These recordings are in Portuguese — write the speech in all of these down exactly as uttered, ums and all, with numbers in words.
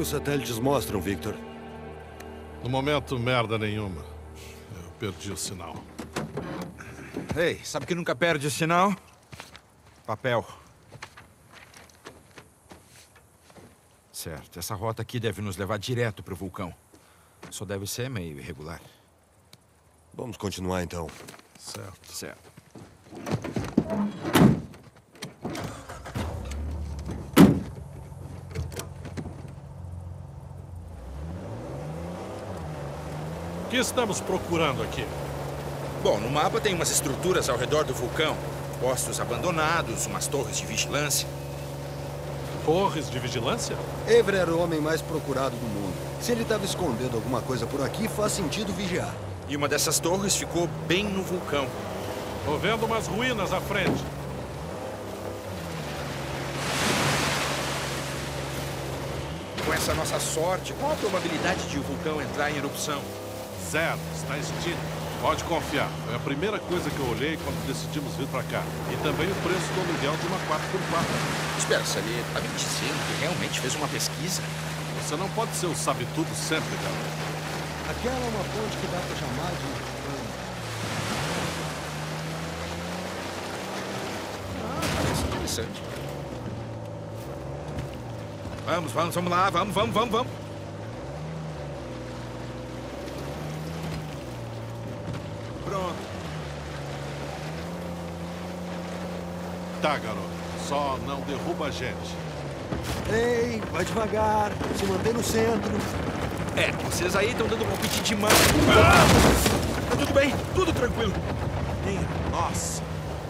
os satélites mostram, Victor? No momento, merda nenhuma. Eu perdi o sinal. Ei, sabe que nunca perde o sinal? Papel. Certo, essa rota aqui deve nos levar direto pro vulcão. Só deve ser meio irregular. Vamos continuar, então. Certo. Certo. O que estamos procurando aqui? Bom, no mapa tem umas estruturas ao redor do vulcão. Postos abandonados, umas torres de vigilância. Torres de vigilância? Avery era o homem mais procurado do mundo. Se ele estava escondendo alguma coisa por aqui, faz sentido vigiar. E uma dessas torres ficou bem no vulcão. Tô vendo umas ruínas à frente. Com essa nossa sorte, qual a probabilidade de o vulcão entrar em erupção? Zero. Está extinto. Pode confiar. Foi a primeira coisa que eu olhei quando decidimos vir pra cá. E também o preço do aluguel de uma quatro por quatro. Espera, Sally, tá me dizendo que realmente fez uma pesquisa? Você não pode ser o sabe-tudo sempre, garoto. Aquela é uma ponte que dá pra chamar de... Ah, parece interessante. Vamos, vamos, vamos lá, vamos, vamos, vamos, vamos. Pronto. Tá, garoto. Só não derruba a gente. Ei, vai devagar. Se mantém no centro. É, vocês aí estão dando um palpite de mão. Ah! Tá tudo bem, tudo tranquilo. Minha nossa.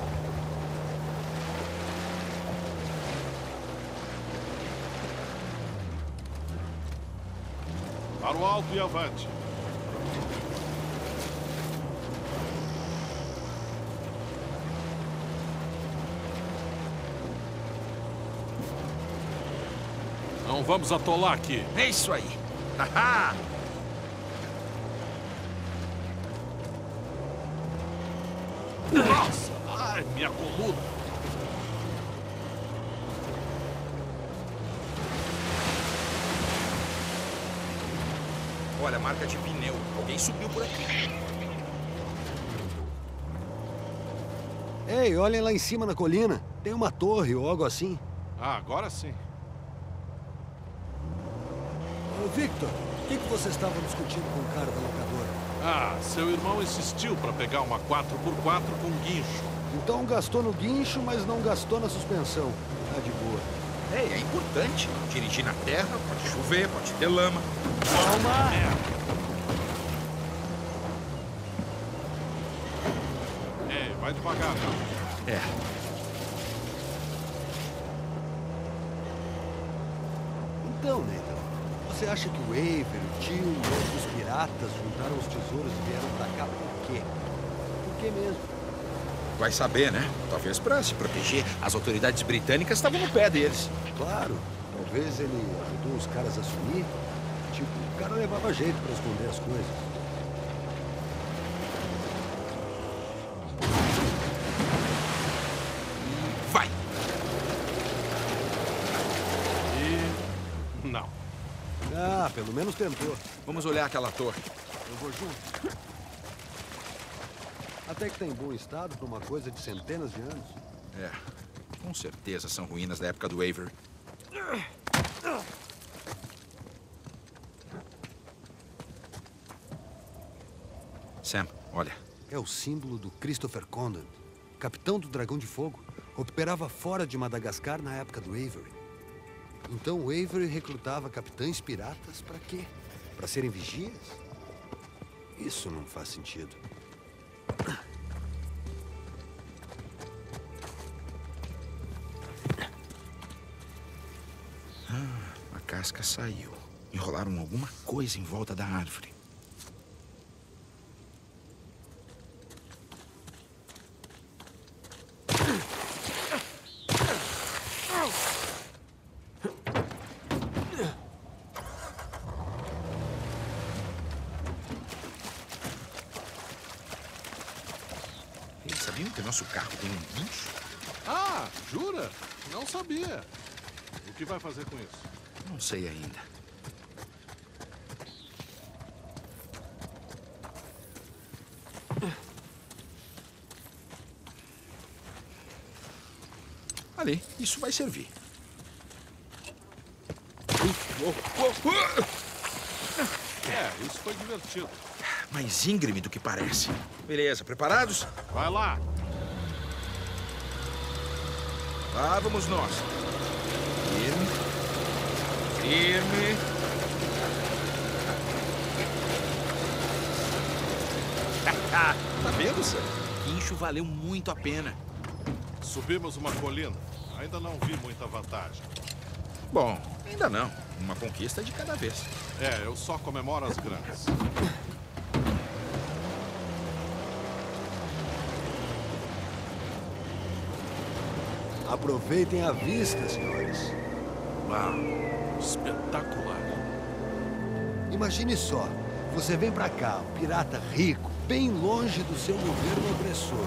Para o alto e avante. Não vamos atolar aqui. É isso aí. Haha! Nossa! Ai, minha coluna! Olha, marca de pneu. Alguém subiu por aqui. Ei, olhem lá em cima na colina. Tem uma torre ou algo assim. Ah, agora sim. Ô, Victor, o que, que você estava discutindo com o cara da locadora? Ah, seu irmão insistiu para pegar uma quatro por quatro com guincho. Então gastou no guincho, mas não gastou na suspensão. Tá de boa. Ei, é importante. Dirigir na terra, pode chover, pode ter lama. Calma! Ei, vai devagar, não. É. Então, Nathan, você acha que o Avery, o tio e outros piratas juntaram os tesouros e vieram pra cá por quê? Por que mesmo? Vai saber, né? Talvez pra se proteger. As autoridades britânicas estavam no pé deles. Claro, talvez ele ajudou os caras a sumir. Tipo, o cara levava jeito pra esconder as coisas. Vai! E... não. Ah, pelo menos tentou. Vamos olhar aquela torre. Eu vou junto. Até que tá em bom estado pra uma coisa de centenas de anos. É, com certeza são ruínas da época do Avery. Sam, olha. É o símbolo do Christopher Condon, capitão do Dragão de Fogo. Operava fora de Madagascar na época do Avery. Então o Avery recrutava capitães piratas pra quê? Pra serem vigias? Isso não faz sentido. Ah, a casca saiu. Enrolaram alguma coisa em volta da árvore. Eles sabiam que nosso carro tem um guincho? Ah, jura? Não sabia. O que vai fazer com isso? Não sei ainda. Ali, isso vai servir. Oh, oh, oh. É, isso foi divertido. Mais íngreme do que parece. Beleza, preparados? Vai lá. Lá vamos nós. Firme. Firme. Tá vendo, Sam? O guincho valeu muito a pena. Subimos uma colina. Ainda não vi muita vantagem. Bom, ainda não. Uma conquista de cada vez. É, eu só comemoro as grandes. Aproveitem a vista, senhores. Uau, espetacular. Imagine só, você vem pra cá, um pirata rico, bem longe do seu governo opressor.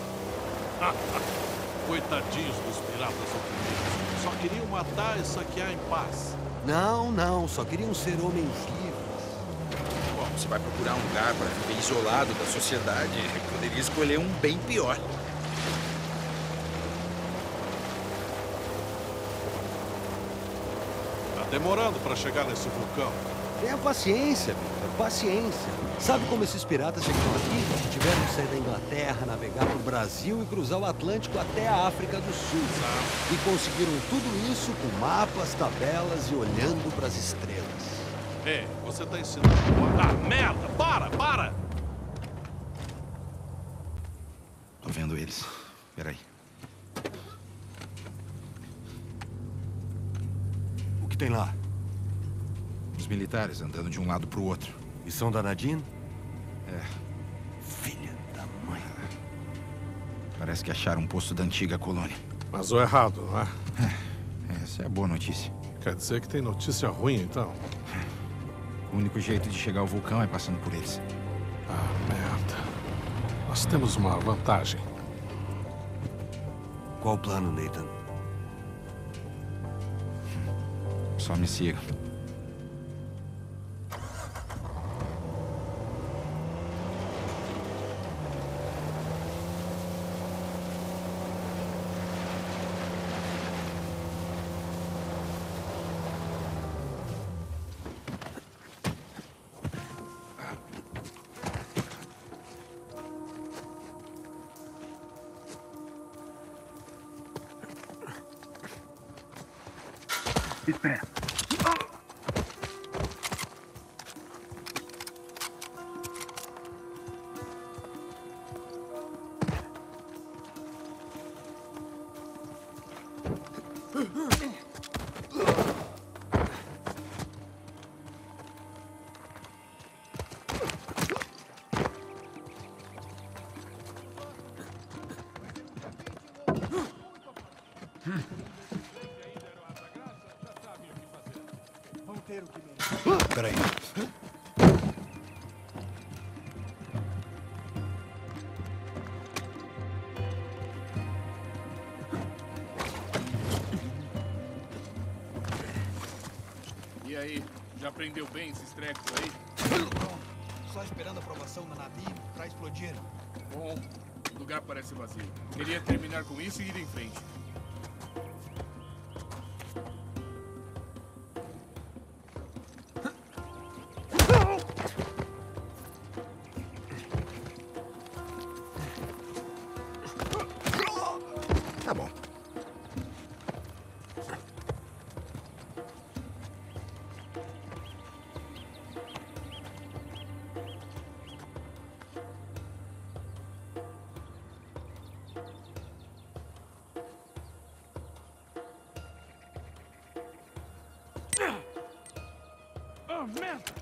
Coitadinhos dos piratas oprimidos. Só queriam matar e saquear em paz. Não, não, só queriam ser homens livres. Bom, você vai procurar um lugar para viver isolado da sociedade. Poderia escolher um bem pior. Tá demorando para chegar nesse vulcão. Tenha paciência, Victor, paciência. Sabe como esses piratas chegaram aqui? Tiveram que sair da Inglaterra, navegar pro Brasil e cruzar o Atlântico até a África do Sul. E conseguiram tudo isso com mapas, tabelas e olhando pras estrelas. Ei, você tá ensinando... Ah, merda! Para, para! Tô vendo eles. Peraí. O que tem lá? Os militares andando de um lado pro outro. E são da Nadine? É. Filha da mãe. Parece que acharam um posto da antiga colônia. Mas o errado, não é? É, essa é a boa notícia. Quer dizer que tem notícia ruim, então? O único jeito de chegar ao vulcão é passando por eles. Ah, merda. Nós temos uma vantagem. Qual o plano, Nathan? Só me siga. Espera. Peraí. E aí, já aprendeu bem esses trecos aí? Só esperando a aprovação da Nadine pra explodir. Bom, o lugar parece vazio. Queria terminar com isso e ir em frente. Tá bom. Oh, merda!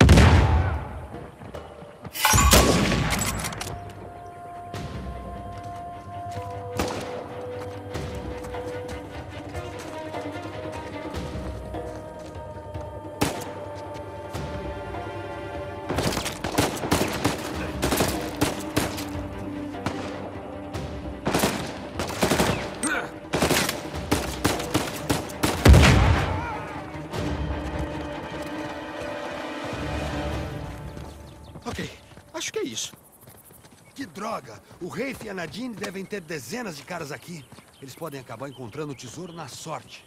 Ok, acho que é isso. Que droga! O Rafe e a Nadine devem ter dezenas de caras aqui. Eles podem acabar encontrando o tesouro na sorte.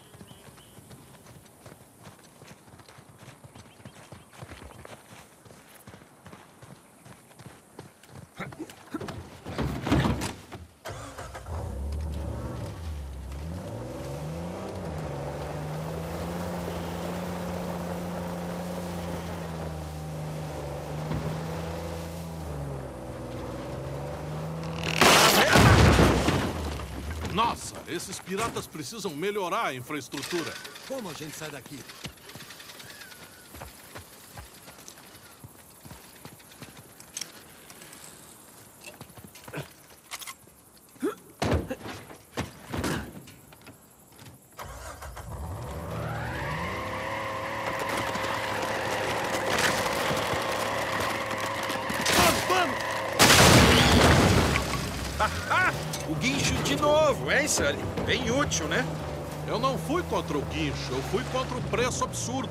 Nossa, esses piratas precisam melhorar a infraestrutura. Como a gente sai daqui? O guincho de novo, hein, Sully? Bem útil, né? Eu não fui contra o guincho, eu fui contra o preço absurdo.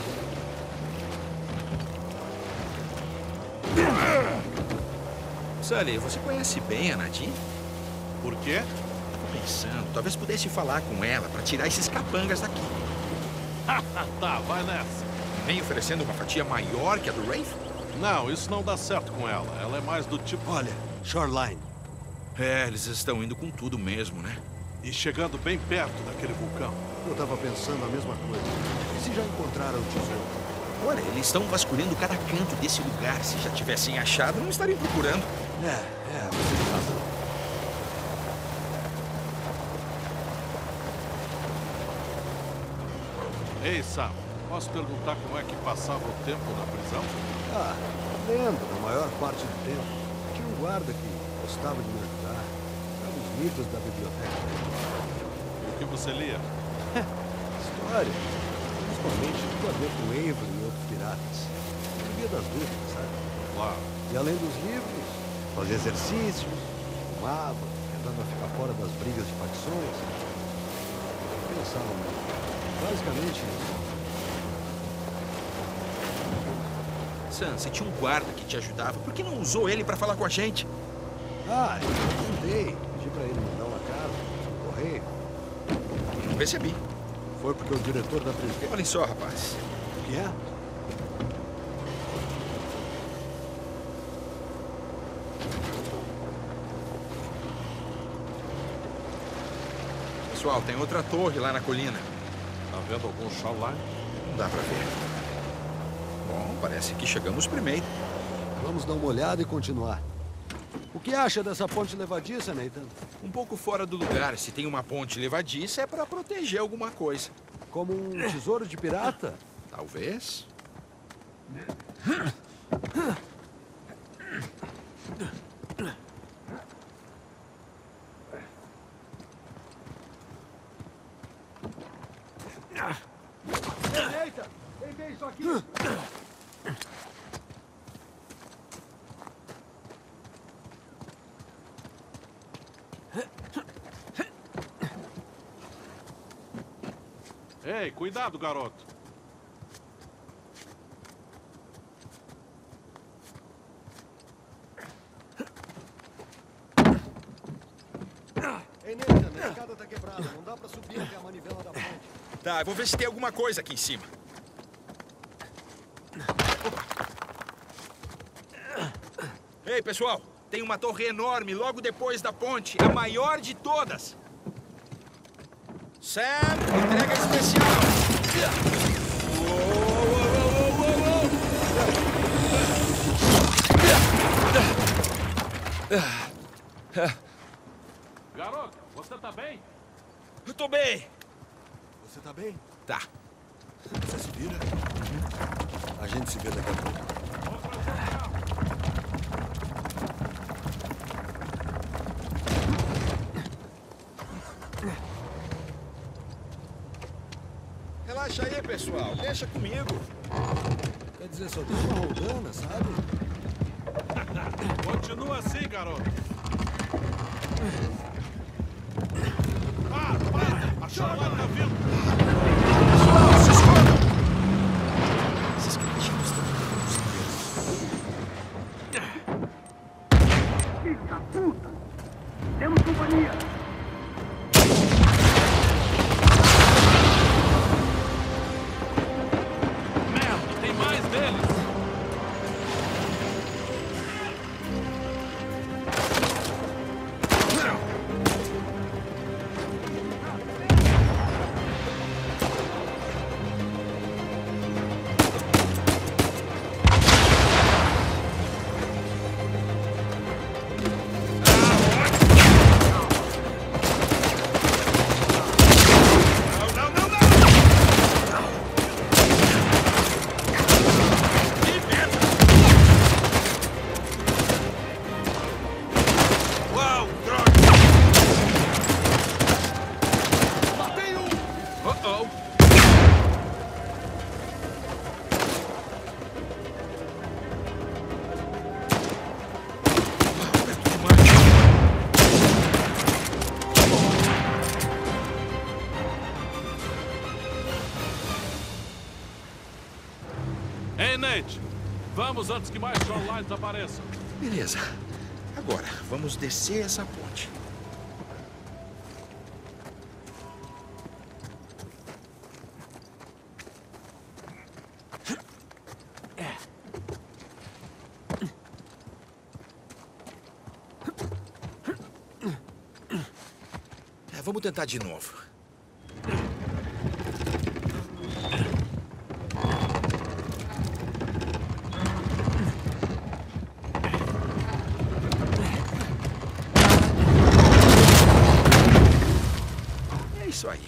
Sully, você conhece bem a Nadine? Por quê? Tô pensando, talvez pudesse falar com ela para tirar esses capangas daqui. Tá, vai nessa. Nem oferecendo uma fatia maior que a do Rafe? Não, isso não dá certo com ela. Ela é mais do tipo... Olha, Shoreline. É, eles estão indo com tudo mesmo, né? E chegando bem perto daquele vulcão. Eu tava pensando a mesma coisa. E se já encontraram o tesouro? Olha, eles estão vasculhando cada canto desse lugar. Se já tivessem achado, não estariam procurando. É, é, você tem razão. Ei, Sam, posso perguntar como é que passava o tempo na prisão? Ah, lendo a maior parte do tempo. Tinha um guarda que gostava de me ajudar. Dava os livros da biblioteca. O que você lia? História. Principalmente tudo a ver com Avery e outros piratas. Eu via das dúvidas, sabe? Claro. E além dos livros, fazia exercícios, fumava, tentando ficar fora das brigas de facções. Eu pensava muito. Basicamente isso. Sam, você tinha um guarda que te ajudava. Por que não usou ele para falar com a gente? Ah, eu mandei. Pedi pra ele mandar uma carta no correio. Não percebi. Foi porque o diretor da prisão... Olhem só, rapaz. O que é? Pessoal, tem outra torre lá na colina. Tá vendo algum shoreline? Não dá pra ver. Bom, parece que chegamos primeiro. Vamos dar uma olhada e continuar. O que acha dessa ponte levadiça, Nathan? Um pouco fora do lugar. Se tem uma ponte levadiça, é pra proteger alguma coisa. Como um tesouro de pirata? Talvez. Eita! Quem tem isso aqui? Ei, cuidado, garoto. Ei, Nathan, a escada tá quebrada. Não dá pra subir até a manivela da ponte. Tá, eu vou ver se tem alguma coisa aqui em cima. Opa. Ei, pessoal, tem uma torre enorme logo depois da ponte, a maior de todas. Sam, entrega especial. Uou, uou, uou, uou, uou. Garoto, você tá bem? Eu tô bem. Você tá bem? Tá. Você se vira? A gente se vê daqui a pouco. Relaxa aí, pessoal. Deixa comigo. Quer dizer, só tem uma roldana, sabe? Continua assim, garoto. Para, para! A shoreline tá vindo! Pessoal, se escondam! Esses cretinos estão Filho da puta! Temos companhia! Vamos antes que mais shorelines apareçam. Beleza. Agora, vamos descer essa ponte. É, vamos tentar de novo. Isso aí.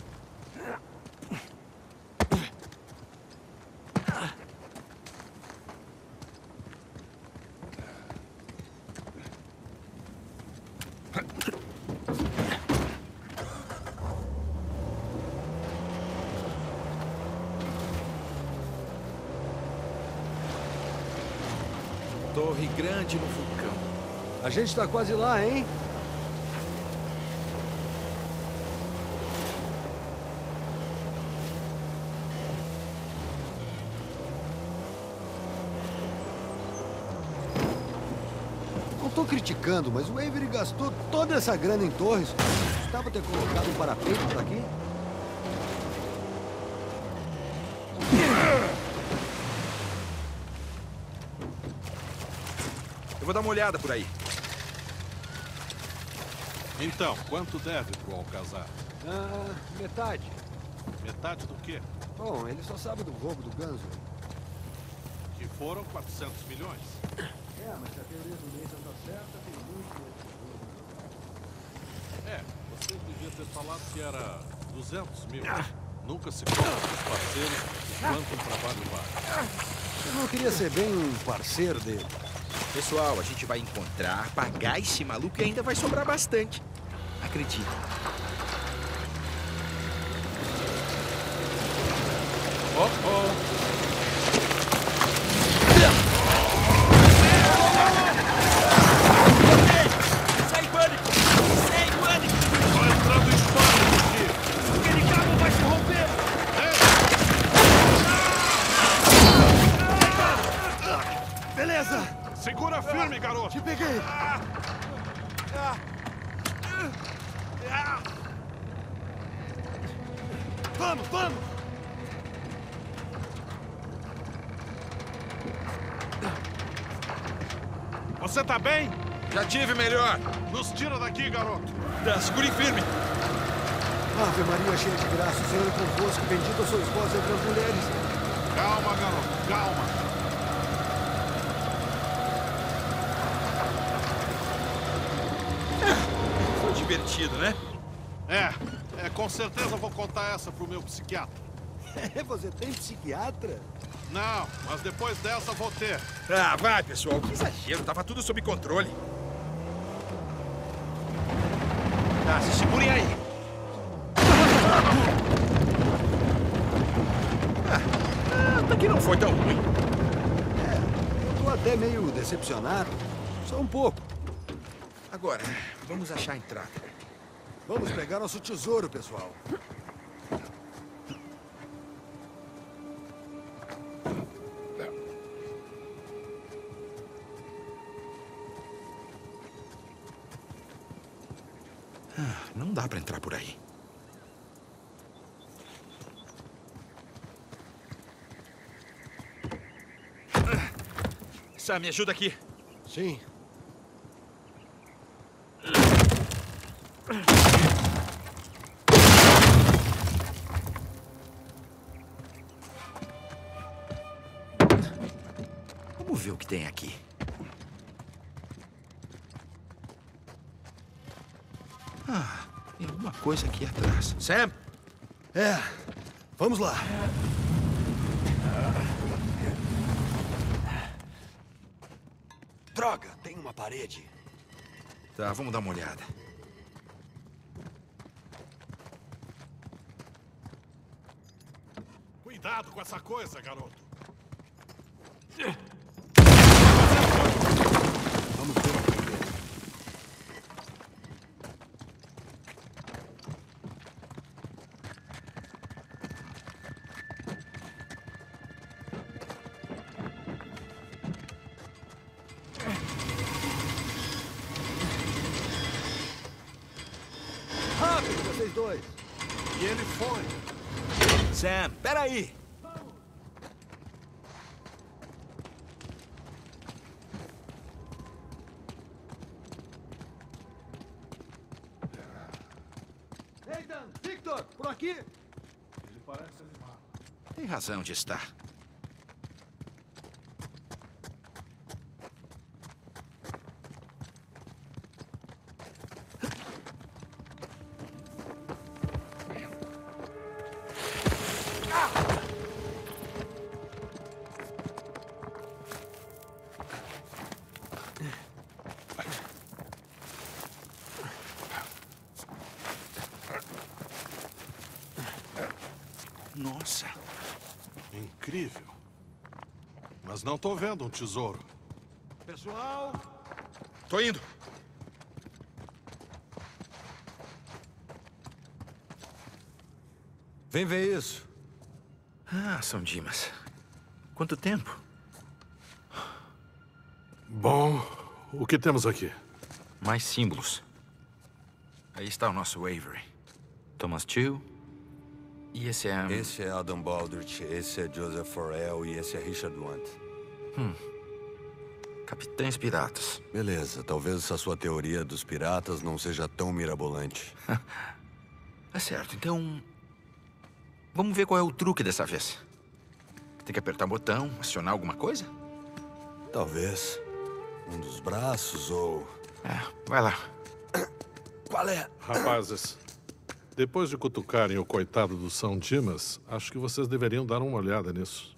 Torre grande no vulcão. A gente tá quase lá, hein? Não tô criticando, mas o Avery gastou toda essa grana em torres. Precisava ter colocado um parapeito por aqui. Eu vou dar uma olhada por aí. Então, quanto deve pro Alcazar? Ah, metade. Metade do quê? Bom, ele só sabe do roubo do Ganso. Que foram quatrocentos milhões. É, mas se a teoria do Nathan tá certa, tem muito... É, você devia ter falado que era duzentos mil. Nunca se conta dos parceiros quanto um trabalho vale. Eu não queria ser bem um parceiro dele. Pessoal, a gente vai encontrar, pagar esse maluco e ainda vai sobrar bastante. Acredita. Oh, oh. Sai, pânico! Sai, pânico! Tô entrando em pânico aqui. Aquele cabo vai se romper! Beleza! Segura firme, garoto. Te peguei! Vamos, vamos! Você tá bem? Já tive melhor. Nos tira daqui, garoto. Tá, segure firme. Ave Maria cheia de graça, o Senhor é convosco, bendita sois vós entre as mulheres. Calma, garoto, calma. Foi divertido, né? É, é, com certeza vou contar essa pro meu psiquiatra. É, você tem psiquiatra? Não, mas depois dessa vou ter. Ah, vai, pessoal. Que exagero. Tava tudo sob controle. Tá, se segurem aí. Ah, até que não foi tão ruim. É, eu tô até meio decepcionado. Só um pouco. Agora, vamos achar a entrada. Vamos pegar nosso tesouro, pessoal. Ah, não dá pra entrar por aí. Sam, me ajuda aqui. Sim. Vamos ver o que tem aqui. Ah, tem alguma coisa aqui atrás. Sam! É, vamos lá. Droga, tem uma parede. Tá, vamos dar uma olhada. Cuidado com essa coisa, garoto. Vamos ver o que tem dentro. vocês dois. E ele foi. Sam, peraí! Nathan, Victor, por aqui. Ele parece animado. Tem razão de estar. Nossa. Incrível. Mas não tô vendo um tesouro. Pessoal, Tô indo. vem ver isso. Ah, São Dimas. Quanto tempo? Bom, o que temos aqui? Mais símbolos. Aí está o nosso Avery. Thomas Tew. E esse é... Esse é Adam Baldrich, esse é Joseph Forel e esse é Richard Lunt. Hum. Capitães Piratas. Beleza, talvez essa sua teoria dos piratas não seja tão mirabolante. É certo, então... Vamos ver qual é o truque dessa vez. Tem que apertar um botão, acionar alguma coisa? Talvez. Um dos braços ou... É, vai lá. Qual é? Rapazes, depois de cutucarem o coitado do São Dimas, acho que vocês deveriam dar uma olhada nisso.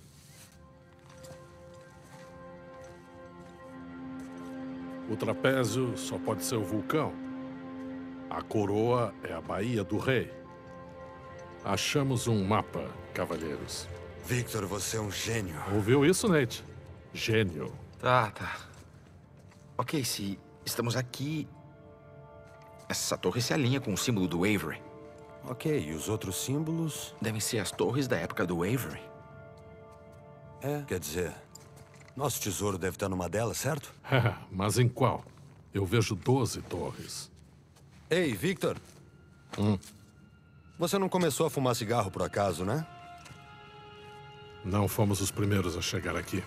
O trapézio só pode ser o vulcão. A coroa é a Baía do Rei. Achamos um mapa, cavalheiros. Victor, você é um gênio. Ouviu isso, Nate? Gênio. Tá, tá. Ok, se estamos aqui... Essa torre se alinha com o símbolo do Avery. Ok, e os outros símbolos? Devem ser as torres da época do Avery. É, quer dizer... Nosso tesouro deve estar numa delas, certo? Mas em qual? Eu vejo doze torres. Ei, Victor. Hum. Você não começou a fumar cigarro por acaso, né? Não fomos os primeiros a chegar aqui.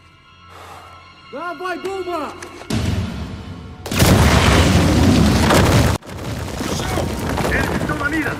Lá vai, Buma! Eles estão na mira!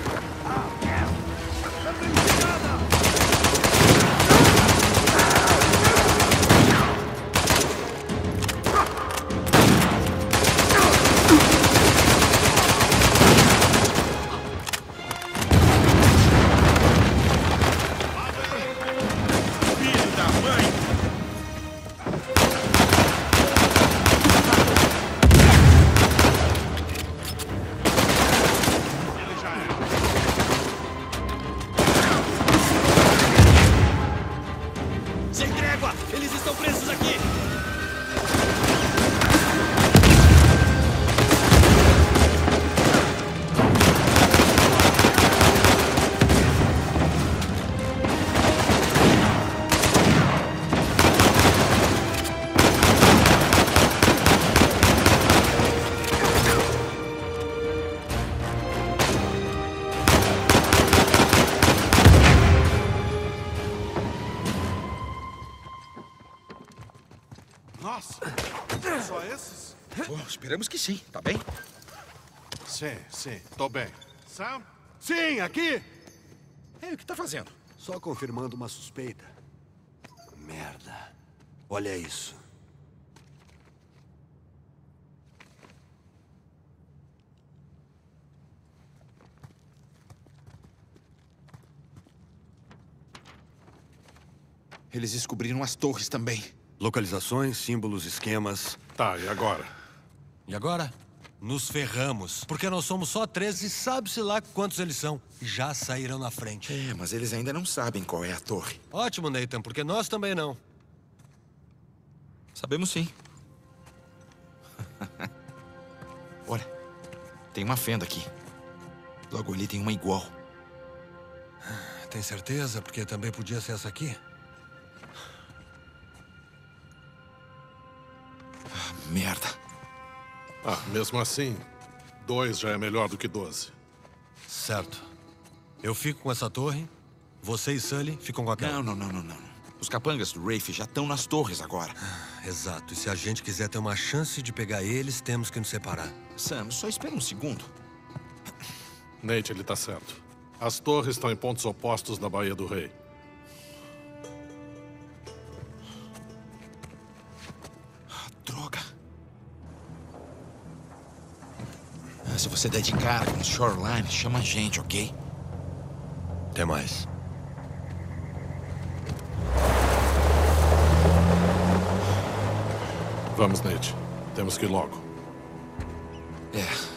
Nossa, só esses? Bom, esperamos que sim, tá bem? Sim, sim, tô bem. Sam? Sim, aqui! Ei, o que tá fazendo? Só confirmando uma suspeita. Merda. Olha isso. Eles descobriram as torres também. Localizações, símbolos, esquemas. Tá, e agora? E agora? Nos ferramos. Porque nós somos só treze e sabe-se lá quantos eles são. Já saíram na frente. É, mas eles ainda não sabem qual é a torre. Ótimo, Nathan, porque nós também não. Sabemos sim. Olha, tem uma fenda aqui. Logo ali tem uma igual. Tem certeza? Porque também podia ser essa aqui? Ah, merda. Ah, mesmo assim, dois já é melhor do que doze. Certo. Eu fico com essa torre, você e Sully ficam com aquela. Não, não, não, não, não. Os capangas do Rafe já estão nas torres agora. Exato. E se a gente quiser ter uma chance de pegar eles, temos que nos separar. Sam, só espera um segundo. Nate, ele tá certo. As torres estão em pontos opostos da Baía do Rei. Droga. Ah, se você der de cara com o Shoreline, chama a gente, ok? Até mais. Vamos, Nate. Temos que ir logo. É.